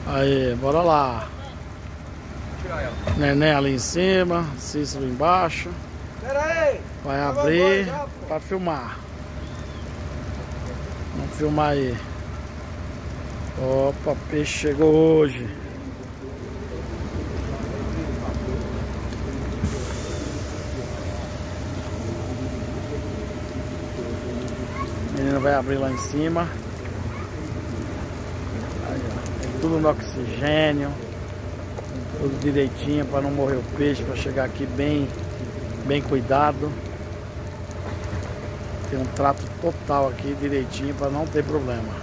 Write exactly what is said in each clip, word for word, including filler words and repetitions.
Aí, bora lá. Neném ali em cima, Cícero embaixo. Pera aí. Vai abrir para filmar. Vamos filmar aí. Opa, peixe chegou hoje. O menino vai abrir lá em cima. Aí, ó, tem tudo no oxigênio. Tudo direitinho para não morrer o peixe, para chegar aqui bem, bem cuidado. Tem um trato total aqui direitinho para não ter problema.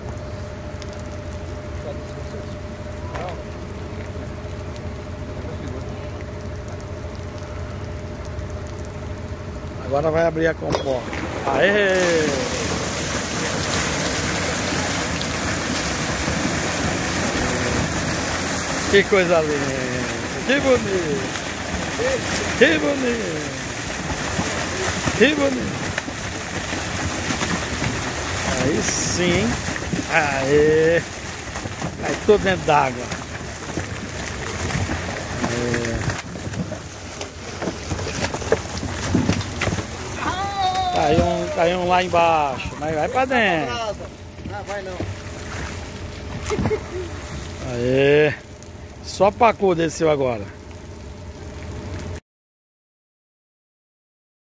Agora vai abrir a comporta. Aê! Que coisa linda! Que bonito! Que bonito! Que bonito! Aí sim! Aê! Aí tudo dentro d'água! Caiu um, caiu um lá embaixo, mas vai pra dentro. Não, vai não. Aê! Só pacu desceu agora.